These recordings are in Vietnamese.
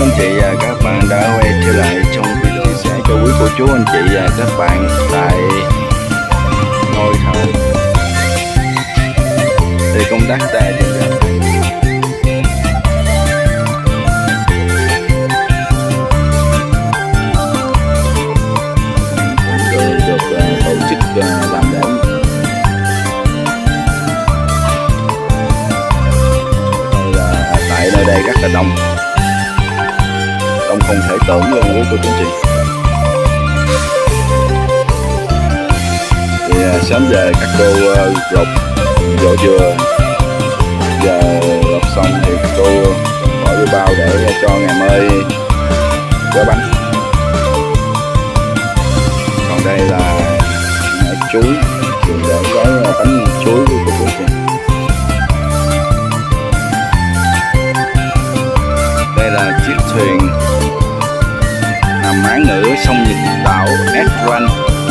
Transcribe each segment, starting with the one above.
anh chị và các bạn đã quay trở lại trong video chia sẻ cho quý cô chú anh chị và các bạn tại ngôi thờ. Thì công tác tại diễn ra được tổ chức làm lễ. Tại nơi đây rất là đông không thể tưởng luôn quý cô chú anh chị. Thì sớm về các cô lột vỏ dừa, giờ lột xong thì các cô bỏ vô bao để cho ngày mai gói bánh. Còn đây là chuối, dùng để gói bánh chuối quý cô chú anh chị. Đây là chiếc thuyền nằm mái ngữ sông Nhật Tạo S1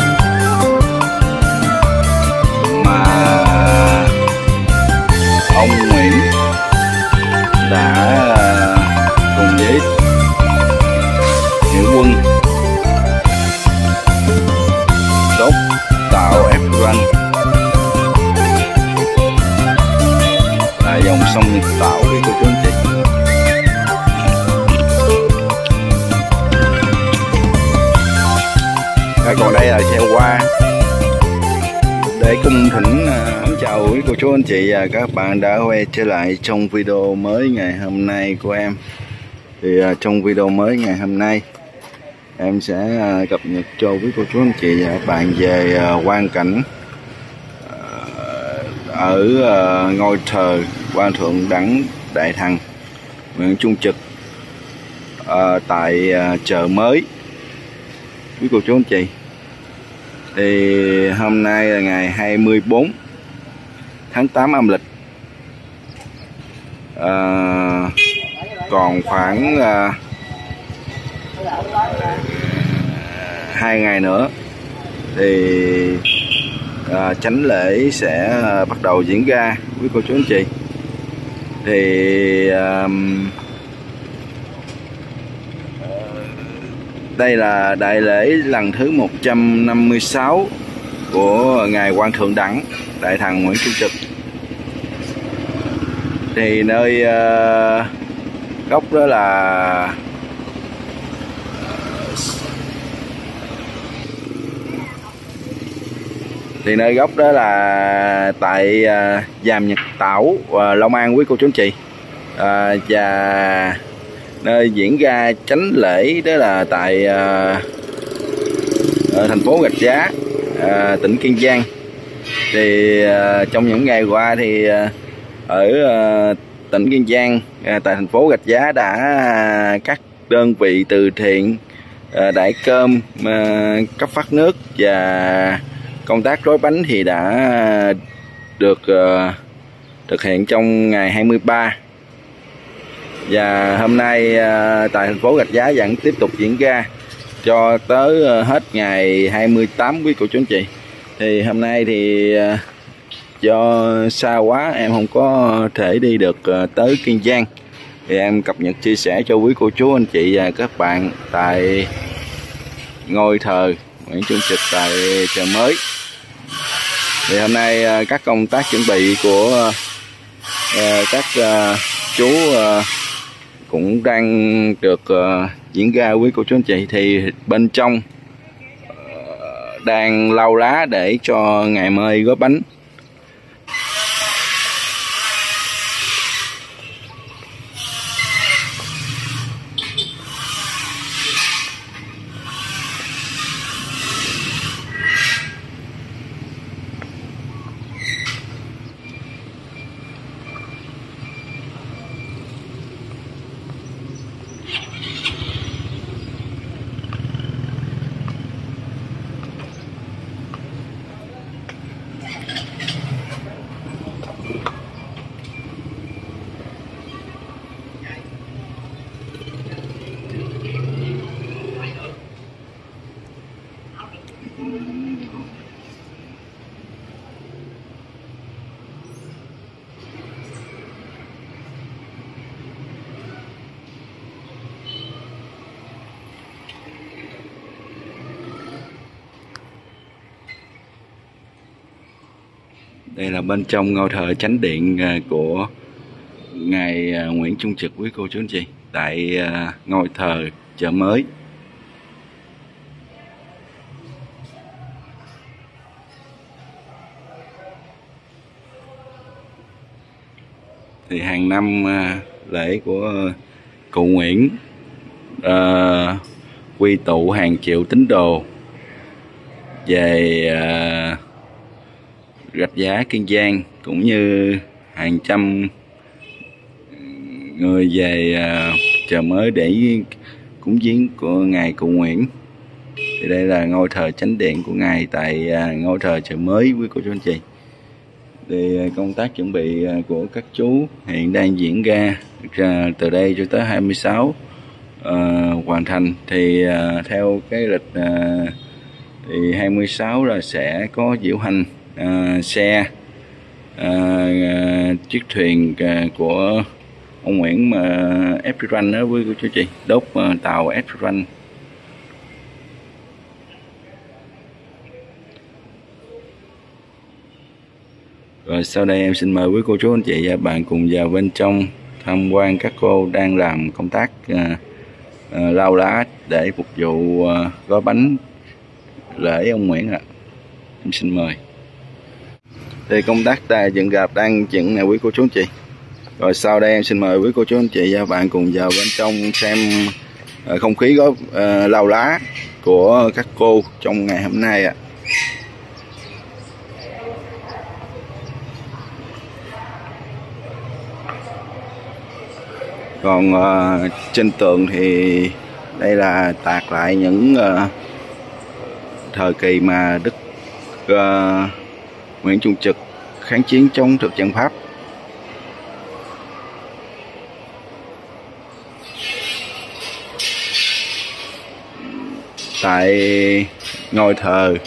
mà ông Nguyễn đã cùng với nghĩa quân đốt tàu S1 là dòng sông Nhật Tạo đi cô chú anh chị. Còn đây là xe hoa để cung thỉnh. Chào quý cô chú anh chị và các bạn đã quay trở lại trong video mới ngày hôm nay của em. Thì trong video mới ngày hôm nay em sẽ cập nhật cho quý cô chú anh chị và các bạn về quang cảnh ở ngôi thờ Quan Thượng Đẳng Đại Thần huyện Trung Trực tại chợ mới quý cô chú anh chị. Thì hôm nay là ngày 24 tháng 8 âm lịch, còn khoảng 2 ngày nữa thì chánh lễ sẽ bắt đầu diễn ra quý cô chú anh chị. Thì đây là đại lễ lần thứ 156 của ngài Quan Thượng Đẳng Đại Thần Nguyễn Trung Trực. Thì nơi gốc đó là tại Giàm Nhật Tảo, Long An quý cô chú anh chị. Và nơi diễn ra chánh lễ đó là tại thành phố Rạch Giá, tỉnh Kiên Giang. Thì trong những ngày qua thì ở tỉnh Kiên Giang, tại thành phố Rạch Giá đã các đơn vị từ thiện đãi cơm, cấp phát nước và công tác gói bánh thì đã được thực hiện trong ngày 23. Và hôm nay tại thành phố Rạch Giá vẫn tiếp tục diễn ra cho tới hết ngày 28 quý cô chú anh chị. Thì hôm nay thì do xa quá em không có thể đi được tới Kiên Giang, thì em cập nhật chia sẻ cho quý cô chú anh chị và các bạn tại ngôi thờ Nguyễn Trung Trực tại chợ mới. Thì hôm nay các công tác chuẩn bị của các chú cũng đang được diễn ra quý cô chú anh chị. Thì bên trong đang lau lá để cho ngày mai gói bánh. Đây là bên trong ngôi thờ chánh điện của ngài Nguyễn Trung Trực, quý cô chú anh chị, tại ngôi thờ Chợ Mới. Thì hàng năm lễ của cụ Nguyễn quy tụ hàng triệu tín đồ về Rạch Giá, Kiên Giang, cũng như hàng trăm người về Chợ Mới để cúng viếng của ngài cụ Nguyễn. Thì đây là ngôi thờ chánh điện của ngài tại ngôi thờ Chợ Mới, quý cô chú anh chị. Thì công tác chuẩn bị của các chú hiện đang diễn ra từ đây cho tới 26 hoàn thành. Thì theo cái lịch thì 26 là sẽ có diễu hành xe chiếc thuyền của ông Nguyễn mà Epiranh đó, với cô chú chị, đốt tàu Epiranh. Rồi sau đây em xin mời quý cô chú anh chị và bạn cùng vào bên trong tham quan các cô đang làm công tác lau lá để phục vụ gói bánh lễ ông Nguyễn ạ. Em xin mời. Thì công tác dựng rạp đang dựng nè quý cô chú anh chị. Rồi sau đây em xin mời quý cô chú anh chị và bạn cùng vào bên trong xem không khí gói lau lá của các cô trong ngày hôm nay ạ. Còn trên tường thì đây là tạc lại những thời kỳ mà Đức Nguyễn Trung Trực kháng chiến chống thực dân Pháp. Tại ngôi thờ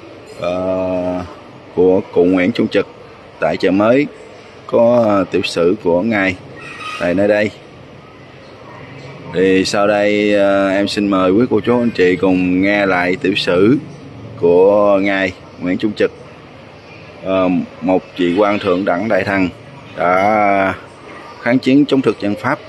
của cụ Nguyễn Trung Trực tại Chợ Mới có tiểu sử của ngài tại nơi đây. Thì sau đây em xin mời quý cô chú anh chị cùng nghe lại tiểu sử của ngài Nguyễn Trung Trực, một vị quan thượng đẳng đại thần đã kháng chiến chống thực dân Pháp.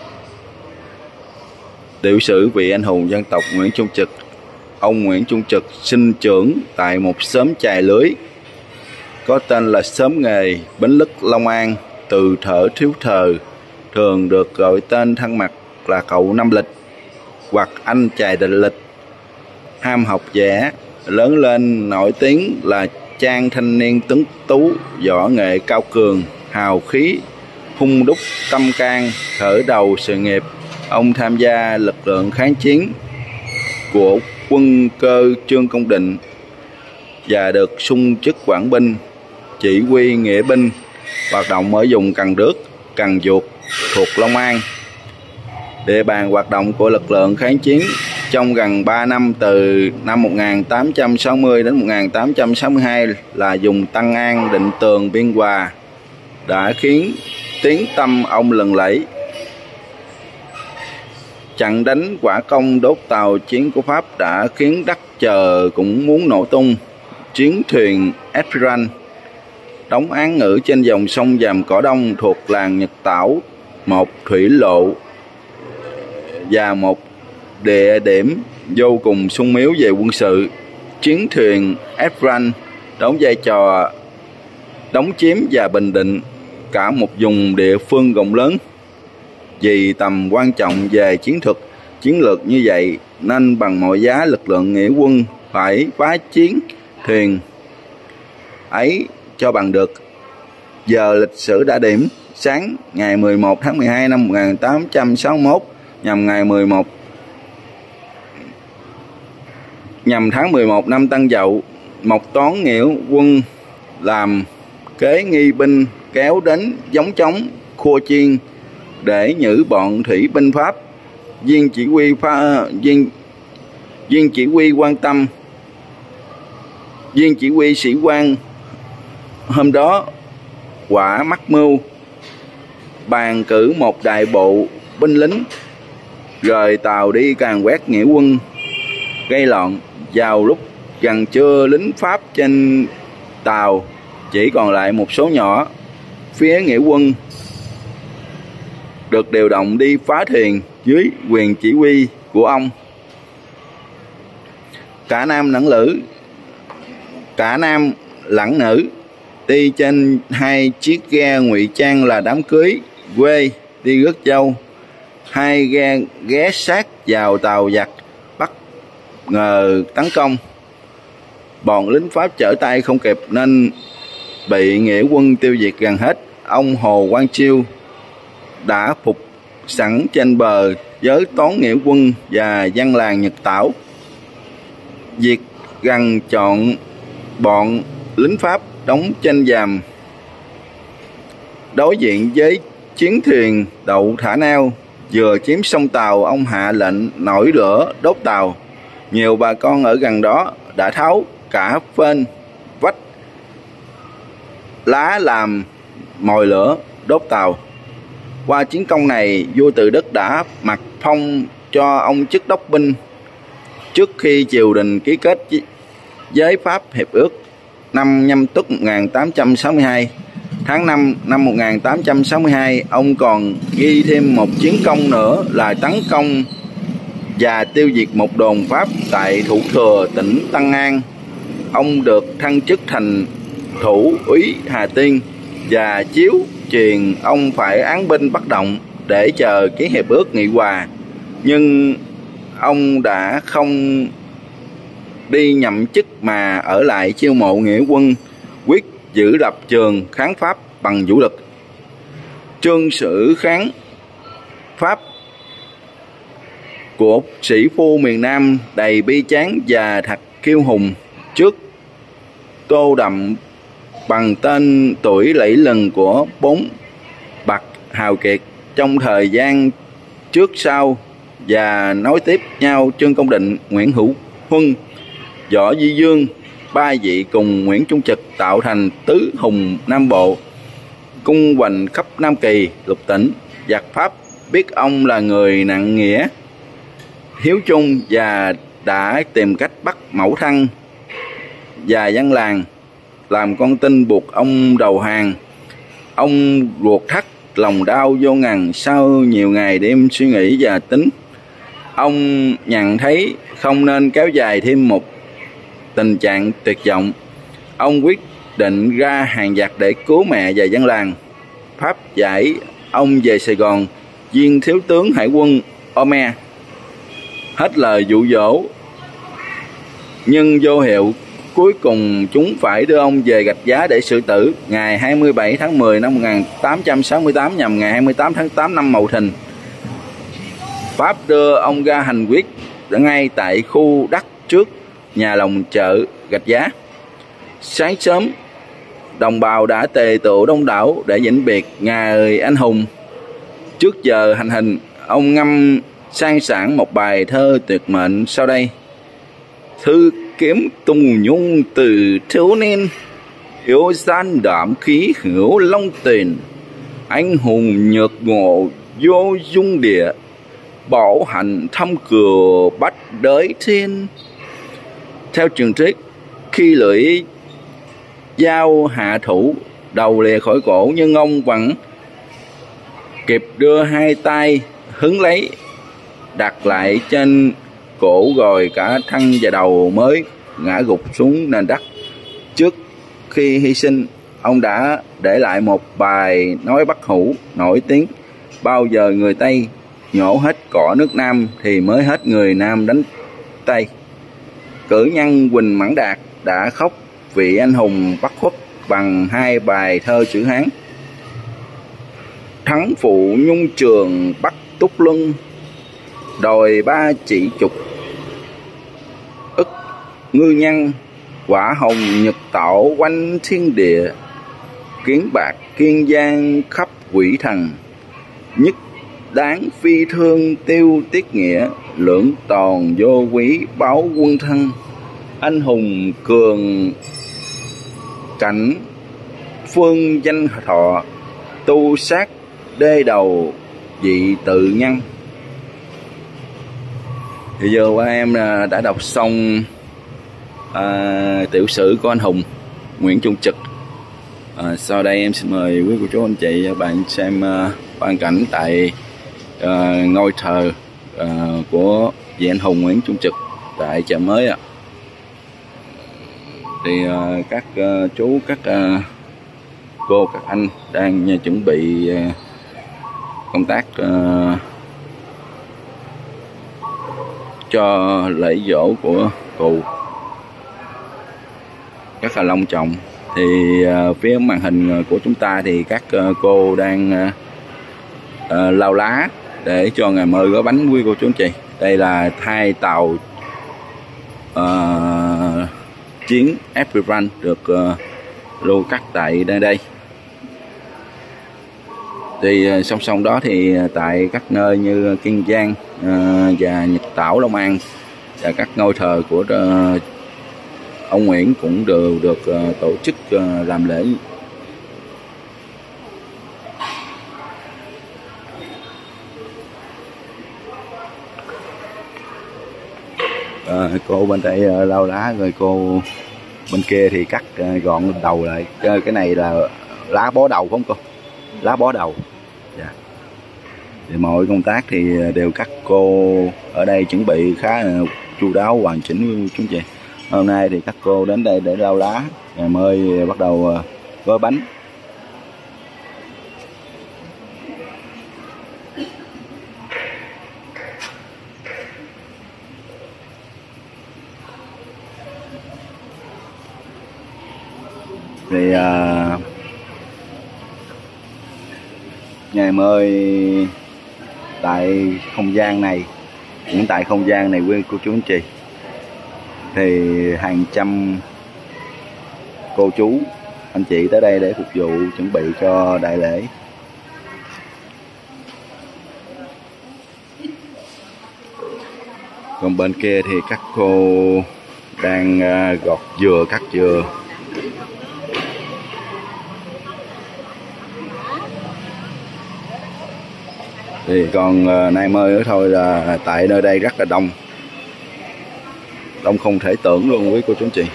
Tiểu sử vị anh hùng dân tộc Nguyễn Trung Trực. Ông Nguyễn Trung Trực sinh trưởng tại một xóm chài lưới có tên là xóm nghề Bến Lức, Long An. Từ thuở thiếu thời thường được gọi tên thân mật là cậu Năm Lịch hoặc anh chài Định Lịch. Ham học vẽ, lớn lên nổi tiếng là chàng thanh niên tuấn tú, võ nghệ cao cường, hào khí, hung đúc tâm can. Khởi đầu sự nghiệp, ông tham gia lực lượng kháng chiến của quân cơ Trương Công Định và được sung chức quản binh, chỉ huy nghĩa binh, hoạt động ở vùng Cần Đước, Cần Duộc thuộc Long An. Địa bàn hoạt động của lực lượng kháng chiến trong gần 3 năm, từ năm 1860 đến 1862 là vùng Tân An, Định Tường, Biên Hòa, đã khiến tiếng tăm ông lừng lẫy. Trận đánh quả công đốt tàu chiến của Pháp đã khiến đất trời cũng muốn nổ tung. Chiến thuyền Epiranh đóng án ngữ trên dòng sông Vàm Cỏ Đông thuộc làng Nhật Tảo, một thủy lộ và một địa điểm vô cùng sung yếu về quân sự. Chiến thuyền Epiranh đóng vai trò đóng chiếm và bình định cả một vùng địa phương rộng lớn. Vì tầm quan trọng về chiến thuật, chiến lược như vậy nên bằng mọi giá lực lượng nghĩa quân phải phá chiến thuyền ấy cho bằng được. Giờ lịch sử đã điểm sáng ngày 11 tháng 12 năm 1861 nhằm tháng 11 năm Tân Dậu, một toán nghĩa quân làm kế nghi binh kéo đến giống trống Khua Chiên để nhử bọn thủy binh Pháp. Viên chỉ huy sĩ quan hôm đó quả mắc mưu, bàn cử một đại bộ binh lính rời tàu đi càn quét nghĩa quân, gây loạn. Vào lúc gần trưa, lính Pháp trên tàu chỉ còn lại một số nhỏ. Phía nghĩa quân được điều động đi phá thuyền dưới quyền chỉ huy của ông. Cả nam lẫn nữ đi trên 2 chiếc ghe ngụy trang là đám cưới quê đi rước dâu. 2 ghe ghé sát vào tàu giặc bất ngờ tấn công. Bọn lính Pháp trở tay không kịp nên bị nghĩa quân tiêu diệt gần hết. Ông Hồ Quang Chiêu đã phục sẵn trên bờ với toán nghĩa quân và dân làng Nhật Tảo. Việc gần chọn bọn lính Pháp đóng trên giàm đối diện với chiến thuyền đậu thả neo. Vừa chiếm xong tàu, ông hạ lệnh nổi lửa đốt tàu. Nhiều bà con ở gần đó đã tháo cả phên vách lá làm mồi lửa đốt tàu. Qua chiến công này, vua Tự Đức đã mặc phong cho ông chức đốc binh trước khi triều đình ký kết với Pháp hiệp ước năm Nhâm Tuất 1862. Tháng 5 năm 1862, ông còn ghi thêm một chiến công nữa là tấn công và tiêu diệt một đồn Pháp tại Thủ Thừa, tỉnh Tân An. Ông được thăng chức thành thủ úy Hà Tiên và chiếu truyền ông phải án binh bất động để chờ ký hiệp ước nghị hòa. Nhưng ông đã không đi nhậm chức mà ở lại chiêu mộ nghĩa quân, quyết giữ lập trường kháng Pháp bằng vũ lực. Chương sử kháng Pháp của sĩ phu miền Nam đầy bi tráng và thật kiêu hùng trước tô đậm bằng tên tuổi lẫy lừng của 4 bậc hào kiệt trong thời gian trước sau và nối tiếp nhau. Trương Công Định, Nguyễn Hữu Huân, Võ Duy Dương, 3 vị cùng Nguyễn Trung Trực tạo thành tứ hùng Nam Bộ, cung hoành khắp Nam Kỳ lục tỉnh. Giặc Pháp biết ông là người nặng nghĩa, hiếu trung và đã tìm cách bắt Mẫu Thân và dân làng làm con tin buộc ông đầu hàng. Ông ruột thắt lòng đau vô ngần. Sau nhiều ngày đêm suy nghĩ và tính, ông nhận thấy không nên kéo dài thêm một tình trạng tuyệt vọng. Ông quyết định ra hàng giặc để cứu mẹ và dân làng. Pháp giải ông về Sài Gòn. Viên thiếu tướng hải quân Omer hết lời dụ dỗ nhưng vô hiệu. Cuối cùng chúng phải đưa ông về Gạch Giá để xử tử ngày 27 tháng 10 năm 1868 nhằm ngày 28 tháng 8 năm Mậu Thìn. Pháp đưa ông ra hành quyết ngay tại khu đất trước nhà lòng chợ Gạch Giá. Sáng sớm, đồng bào đã tề tựu đông đảo để vĩnh biệt ngài anh hùng. Trước giờ hành hình, ông ngâm sang sảng một bài thơ tuyệt mệnh sau đây: Thư kiếm tùng nhung từ thiếu niên, yếu gian đảm khí hữu long tiền, anh hùng nhược ngộ vô dung địa, bảo hành thăm cửa bắt đới thiên. Theo truyền thuyết, khi lưỡi dao hạ thủ, đầu lìa khỏi cổ, nhưng ông vẫn kịp đưa 2 tay hứng lấy, đặt lại trên cổ, rồi cả thân và đầu mới ngã gục xuống nền đất. Trước khi hy sinh, ông đã để lại một bài nói bất hủ nổi tiếng: bao giờ người Tây nhổ hết cỏ nước Nam thì mới hết người Nam đánh Tây. Cử nhân Huỳnh Mẫn Đạt đã khóc vị anh hùng bất khuất bằng 2 bài thơ chữ Hán: Thắng phụ nhung trường Bắc Túc Luân, đòi 3 chỉ trục ức ngư nhân, quả hồng Nhật Tạo quanh thiên địa, kiến bạc Kiên Giang khắp quỷ thần, nhất đáng phi thương tiêu tiết nghĩa, lưỡng toàn vô quý báo quân thân. Anh hùng cường cảnh phương danh thọ, tu sát đê đầu dị tự nhân. Thì giờ qua em đã đọc xong tiểu sử của anh hùng Nguyễn Trung Trực. Sau đây em xin mời quý cô chú anh chị và bạn xem quang cảnh tại ngôi thờ của vị anh hùng Nguyễn Trung Trực tại chợ mới ạ. Thì các chú, các cô, các anh đang chuẩn bị công tác cho lễ giỗ của cụ rất là long trọng. Thì phía màn hình của chúng ta thì các cô đang lau lá để cho ngày mời gói bánh quý cô chú anh chị. Đây là 2 tàu chiến Epiran được lưu cắt tại đây. Thì song song đó thì tại các nơi như Kiên Giang và Nhật Tảo, Long An và các ngôi thờ của ông Nguyễn cũng đều được tổ chức làm lễ. Cô bên đây lau lá, rồi cô bên kia thì cắt gọn đầu lại. Cái này là lá bó đầu không cô? Lá bó đầu. Dạ. Thì mọi công tác thì đều các cô ở đây chuẩn bị khá chu đáo, hoàn chỉnh chúng chị. Hôm nay thì các cô đến đây để lau lá, ngày mới bắt đầu gói bánh. Thì ngày mới tại không gian này, cũng tại không gian này quý cô chú anh chị, thì hàng trăm cô chú anh chị tới đây để phục vụ chuẩn bị cho đại lễ. Còn bên kia thì các cô đang gọt dừa, cắt dừa. Thì còn nay mới nữa thôi là tại nơi đây rất là đông, đông không thể tưởng luôn quý cô chú anh chị.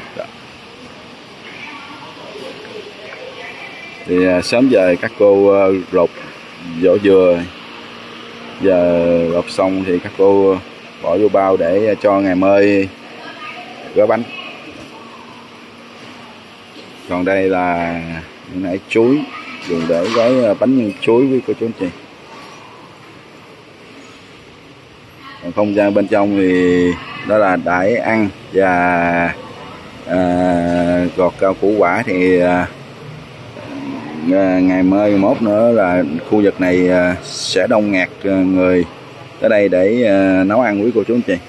Thì sớm giờ các cô lột vỏ dừa, giờ lột xong thì các cô bỏ vô bao để cho ngày mới gói bánh. Còn đây là những nãy chuối dùng để gói bánh nhân chuối với cô chú anh chị. Còn không gian bên trong thì đó là đãi ăn và gọt rau củ quả. Thì ngày mai mốt nữa là khu vực này sẽ đông nghẹt người tới đây để nấu ăn quý cô chú anh chị.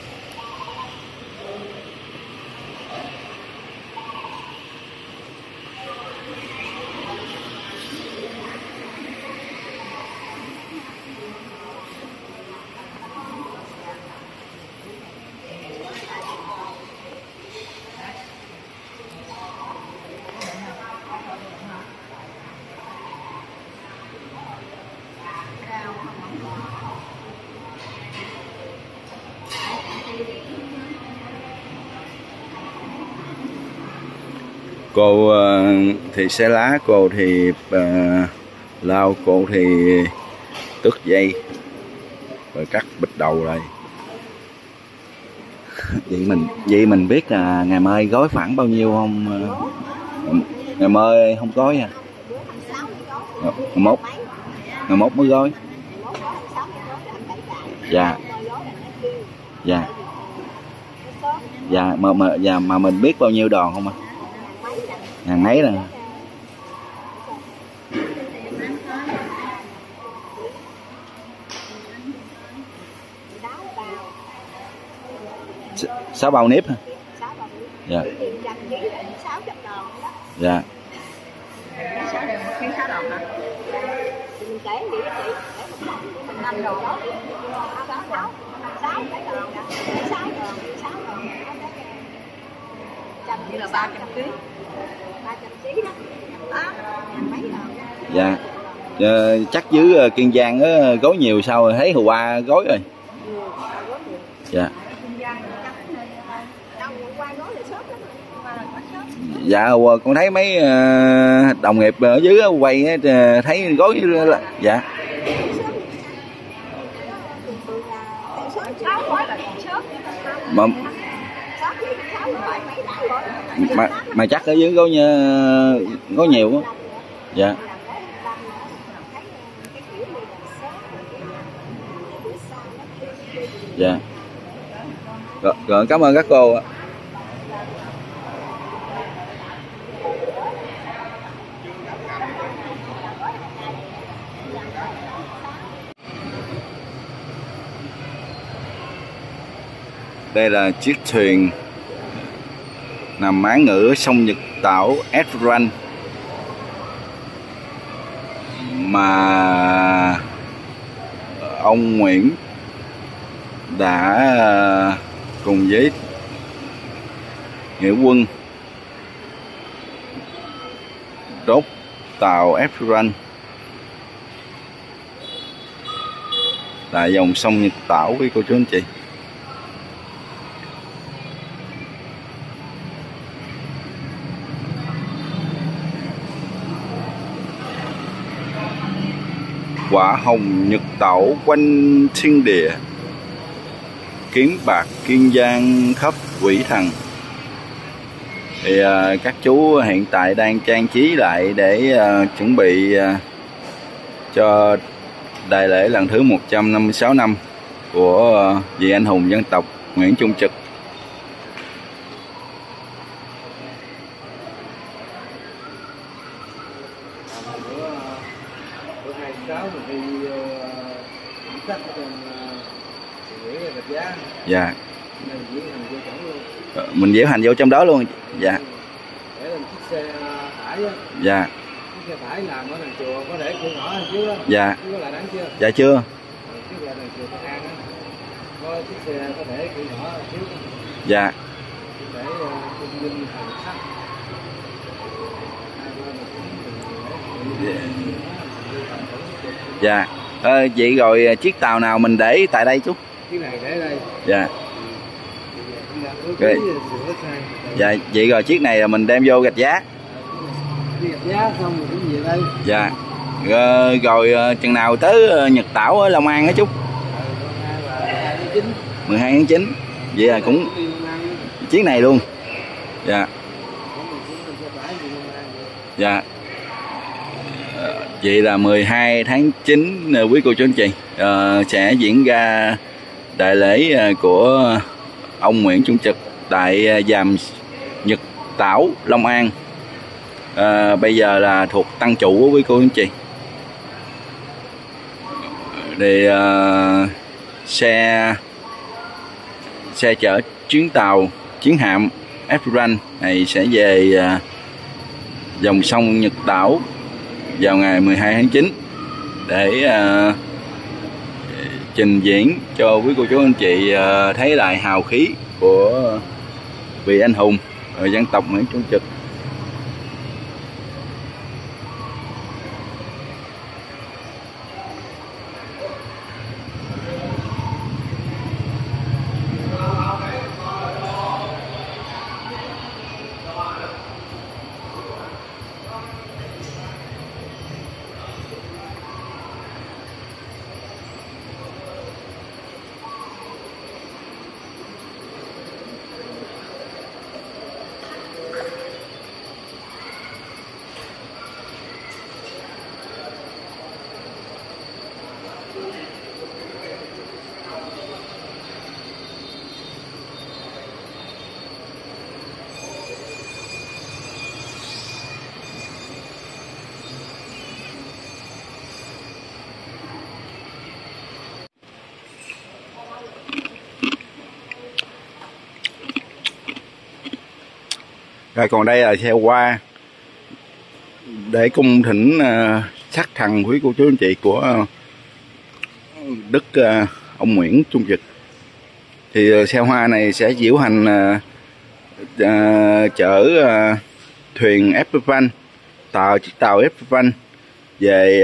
Cô thì xé lá, cô thì lau, cô thì tước dây rồi cắt bịch đầu lại. Vậy mình biết là ngày mai gói khoảng bao nhiêu không? Ngày mai không gói à? Ngày mốt mới gói. Dạ. Dạ. Dạ mà mình biết bao nhiêu đòn không ạ? Ngàn mấy nè. Sáu bao nếp hả? Dạ. Dạ. Như là 300 kg. 300 kg đó. Dạ. Chắc dưới Kiên Giang á, gói nhiều sao rồi, thấy hôm qua gói rồi. Dạ. Dạ con thấy mấy đồng nghiệp ở dưới quay thấy gói dạ. Mà chắc ở dưới gói nhiều quá. Dạ. Dạ. Rồi cảm ơn các cô ạ. Đây là chiếc thuyền nằm mái ngửa sông Nhật Tảo Esperance mà ông Nguyễn đã cùng với nghĩa quân đốt tàu Esperance tại dòng sông Nhật Tảo với cô chú anh chị. Quả hồng Nhật Tảo quanh thiên địa, kiếm bạc kiên giang khắp quỷ thần. Thì các chú hiện tại đang trang trí lại để chuẩn bị cho đại lễ lần thứ 156 năm của vị anh hùng dân tộc Nguyễn Trung Trực. Dạ. Mình diễu hành vô trong đó luôn. Dạ. Dạ. Chiếc xe tải làm ở đằng chùa có để cửa ngõ chưa? Dạ. Có là đáng chưa? Dạ chưa. Chiếc là đằng chùa Tân An á. Có chiếc xe có để cửa ngõ trước. Dạ. Để kinh doanh hàng sắt. Dạ. Vậy rồi chiếc tàu nào mình để tại đây chú? Chiếc này để đây. Dạ. Rồi. Dạ, vậy rồi chiếc này là mình đem vô gạch giá. Đi gạch giá xong rồi cũng về đây. Dạ. Rồi chừng nào tới Nhật Tảo ở Long An đó chú? 12 tháng 9. Vậy là cũng chiếc này luôn. Dạ. Dạ. Vậy là 12 tháng 9 quý cô chú anh chị sẽ diễn ra đại lễ của ông Nguyễn Trung Trực tại giàm Nhật Tảo Long An. Bây giờ là thuộc Tăng Chủ quý cô chú anh chị. Thì xe chở chuyến tàu chiến hạm Esperance này sẽ về dòng sông Nhật Tảo vào ngày 12 tháng 9 để trình diễn cho quý cô chú anh chị thấy lại hào khí của vị anh hùng dân tộc Nguyễn Trung Trực. Rồi còn đây là xe hoa để cung thỉnh sắc thần quý cô chú anh chị của đức ông Nguyễn Trung Trực. Thì xe hoa này sẽ diễu hành chở thuyền Esperance, chiếc tàu Esperance về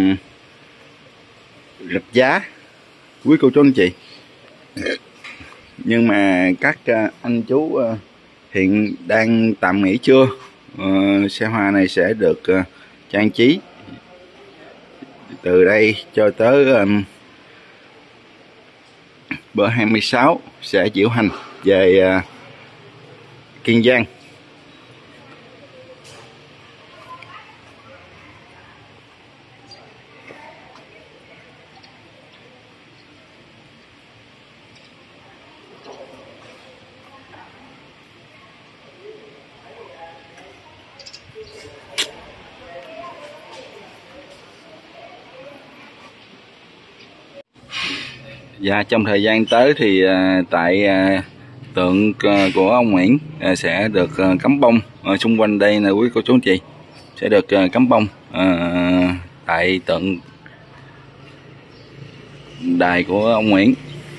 Rạch Giá quý cô chú anh chị. Nhưng mà các anh chú hiện đang tạm nghỉ trưa. Xe hoa này sẽ được trang trí từ đây cho tới bữa 26 sẽ diễu hành về Kiên Giang. Và trong thời gian tới thì tại tượng của ông Nguyễn sẽ được cắm bông xung quanh đây nè quý cô chú anh chị, sẽ được cắm bông tại tượng đài của ông Nguyễn.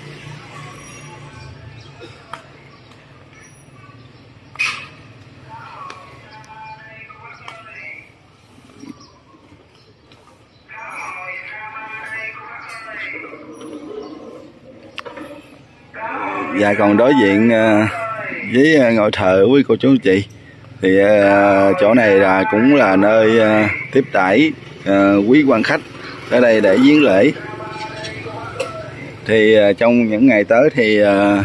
Và còn đối diện với ngôi thờ quý cô chú anh chị thì chỗ này là cũng là nơi tiếp đãi quý quan khách ở đây để viếng lễ. Thì trong những ngày tới thì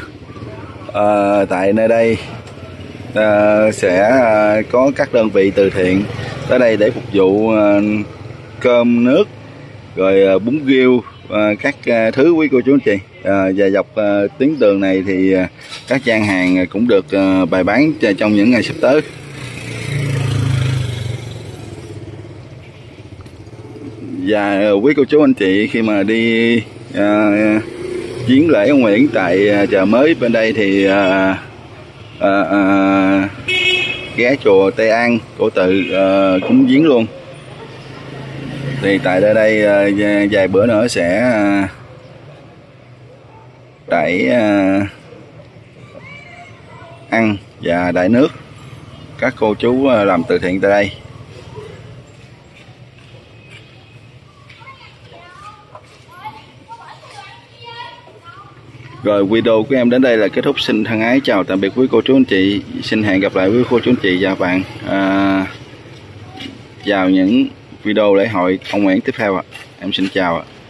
tại nơi đây sẽ có các đơn vị từ thiện tới đây để phục vụ cơm nước rồi bún riêu, các thứ quý cô chú anh chị. Và dọc tuyến đường này thì các gian hàng cũng được bày bán trong những ngày sắp tới. Và quý cô chú anh chị khi mà đi viếng lễ ông Nguyễn tại chợ mới bên đây thì ghé chùa Tây An Cổ Tự cúng viếng luôn. Thì tại đây vài bữa nữa sẽ đẩy ăn và đãi nước các cô chú làm từ thiện tại đây. Rồi video của em đến đây là kết thúc. Xin thân ái chào tạm biệt quý cô chú anh chị. Xin hẹn gặp lại quý cô chú anh chị và các bạn vào những video lễ hội ông Nguyễn tiếp theo ạ. Em xin chào ạ.